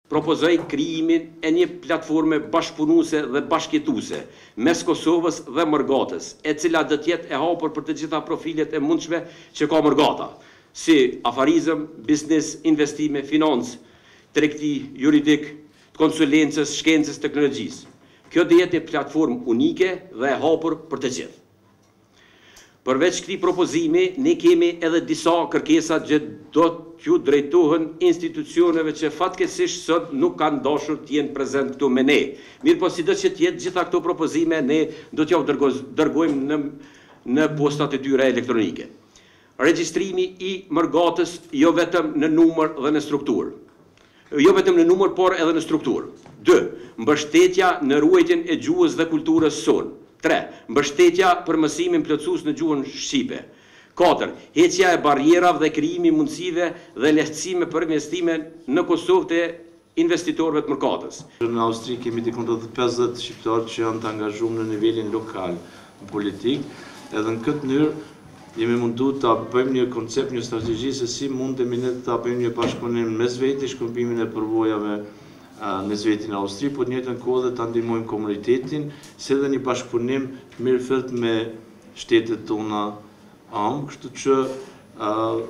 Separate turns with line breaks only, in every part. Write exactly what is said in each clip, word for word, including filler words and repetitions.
propozoj krijimin e një platforme bashkëpunuese dhe bashkëjetuese mes Kosovës dhe Mërgatës, e cila do të jetë e hapur për të gjitha profilet e mundshme që ka Mërgata, si afarizëm, biznes, investime, financë, tregti juridik, konsulencës, shkencës, teknologjisë. Kjo do jetë një platformë unike dhe e hapur për të gjithë. Përveç këtij propozimi, ne kemi edhe disa kërkesa që do t'ju drejtohen institucioneve që fatkeqësisht sot nuk kanë dashur të jenë prezent këtu me ne. Mirë po sido që të jetë gjitha këto propozime, ne do t'ja dërgojmë në, në postat e tyre elektronike. Regjistrimi i Mërgatës jo vetëm në numër dhe në strukturë. Jo vetëm në numër, por edhe në strukturë. dy. Mbështetja në ruajtjen e gjuhës dhe kulturës sonë. tre. Mbështetja për mësimin plotësues në gjuhën shqipe. katër. Heqja e barrierave dhe krijimi mundësive dhe lehtësime për investime në Kosovë të investitorëve të Mërgatës.
Në Austri kemi diku rreth pesëdhjetë shqiptarë që janë të angazhuar në nivelin lokal politik, edhe në këtë mënyrë jemi mundu të bëjmë një koncept, një strategji se si mundemi ne të bëjmë një bashkëpunim mes vetë shkëmbimin e përvojave në Zvetin Austri, po në njëjtën kohë dhe ta ndihmojmë komunitetin, si edhe një bashkëpunim mirëfillt me shtetet tona am, kështu që uh,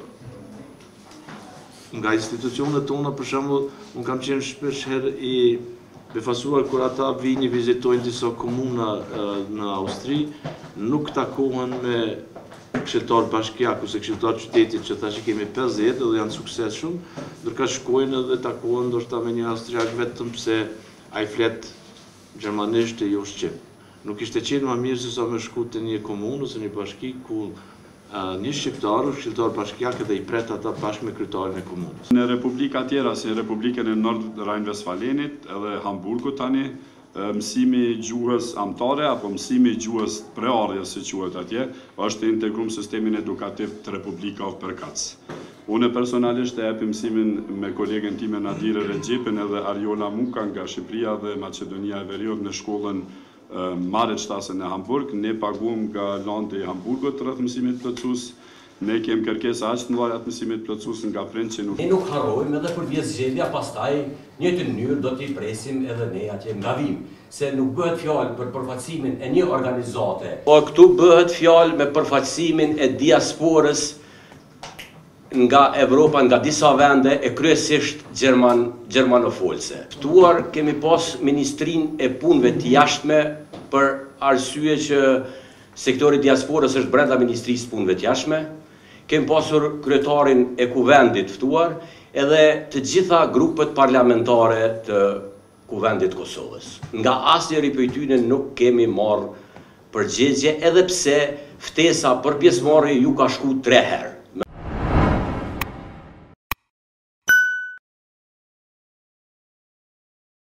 nga institucionet tona, për shembull, unë kam qenë shpesh herë i befasuar kur ata vini vizitojnë disa komuna uh, në Austri, nuk takohen me këshilltar bashkiak ose këshilltar qytetit që tash kemi pesëdhjetë dhe janë sukses shumë, ndërka shkojnë edhe takohen ndoshta me një austriak vetëm pse ai flet gjermanisht e jo shqip. Nuk ishte qenë më mirë se sa me shku te një komunë ose një bashki ku uh, një shqiptar, këshilltar bashkiak dhe i pret ata bashkë me kryetarin e komunës.
Në republika tjera si Republikën e Nord Rajn-Vestfalenit edhe Hamburgut tani, mësimi gjuhës amtare apo mësimi gjuhës preardhjes si quhet atje, është integruar në sistemin edukativ të Republikave përkatës. Unë personalisht e jap mësimin me kolegen time Nadire Regjepin edhe Ariola Muka nga Shqipëria dhe Maqedonia e Veriut në shkollën Maritshtasen në Hamburg. Ne paguam nga landi i Hamburgut rreth mësimit plotësues. Ne kem kërkesa aq të mëdha të mësimit plotësues nga prind që nuk
ne nuk harrojmë edhe kur vjen zgjedhja, pastaj në një mënyrë do t'i presim edhe ne atje nga vim, se nuk bëhet fjalë për përfaqësimin e një organizate. Po këtu bëhet fjalë me përfaqësimin e diasporës nga Evropa, nga disa vende e kryesisht gjerman gjermanofolse. Ftuar kemi pas Ministrinë e Punëve të Jashtme për arsye që sektori diasporës është brenda Ministrisë së Punëve të Jashtme. Kemi pasur kryetarin e kuvendit ftuar edhe të gjitha grupet parlamentare të kuvendit Kosovës. Nga asnjëri prej tyre nuk kemi marrë përgjigje, edhe pse ftesa për pjesëmarrje ju ka shku tre herë.